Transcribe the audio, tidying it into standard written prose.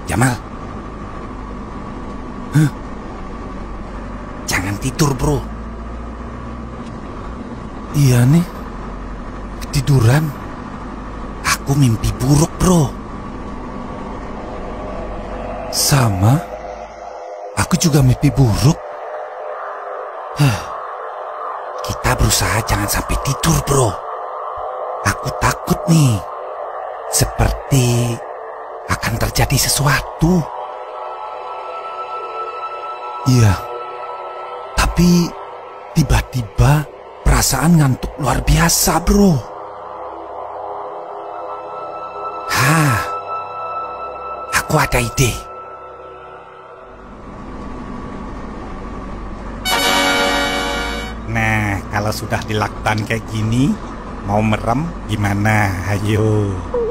Jamal. Huh? Jangan tidur, bro. Iya nih, ketiduran. Aku mimpi buruk, bro. Sama, aku juga mimpi buruk. Kita berusaha jangan sampai tidur, bro. Aku takut nih, seperti akan terjadi sesuatu. Iya, tapi tiba-tiba perasaan ngantuk luar biasa, bro. Aku ada ide. Nah, kalau sudah di lakban kayak gini, mau merem gimana? Ayo.